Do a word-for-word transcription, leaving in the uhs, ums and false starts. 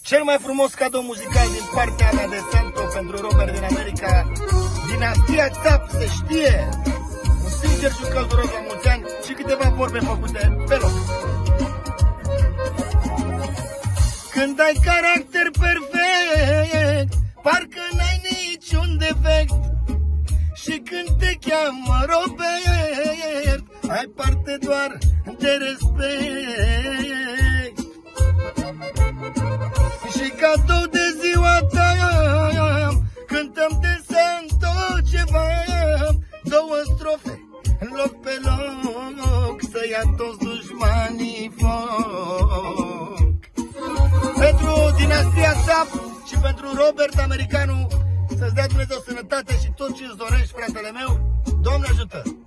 Cel mai frumos cadou muzical din partea mea de Santo pentru Robert din America. Dinastia Țap se știe. Un sincer și un călduros la mulți ani și câteva vorbe făcute pe loc. Când ai caracter perfect, parcă n-ai niciun defect. Și când te cheamă Robert, ai parte doar de respect. Și cadou de ziua ta, cântăm de Santo ceva, două strofe, loc pe loc, să ia toți dușmanii foc. Pentru Dinastia Țap și pentru Robert Americanu, să-ți dea Dumnezeu sănătate și tot ce-ți dorești, fratele meu, Doamne ajută!